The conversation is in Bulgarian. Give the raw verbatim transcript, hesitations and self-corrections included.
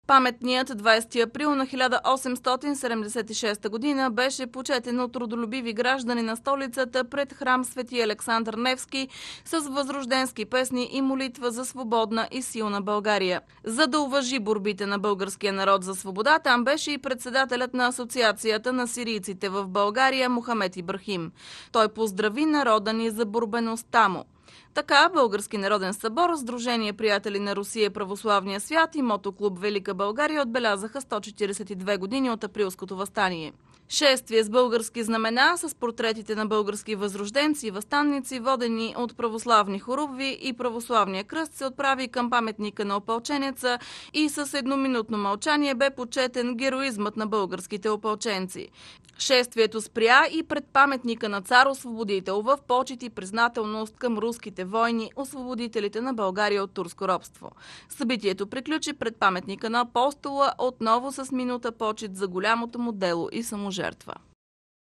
Паметният двадесети април на хиляда осемстотин седемдесет и шеста година беше почетен от родолюбиви граждани на столицата пред храм Свети Александър Невски с възрожденски песни и молитва за свободна и силна България. За да уважи борбите на българския народ за свобода, там беше и председателят на Асоциацията на сирийците в България Мохамед Ибрахим. Той поздрави народа ни за борбеността му. Така Български народен събор, Сдружение приятели на Русия, православния свят и мотоклуб Велика България отбелязаха сто четиридесет и две години от априлското въстание. Шествие с български знамена, с портретите на български възрожденци и въстанници, водени от православни хоругви и православния кръст, се отправи към паметника на опълченеца и с едноминутно мълчание бе почетен героизмът на българските опълченци. Шествието спря и пред паметника на цар-освободител в почит и признателност към руските войни, освободителите на България от турско робство. Събитието приключи пред паметника на Апостола, отново с минута почит за голямото му дело и саможертва.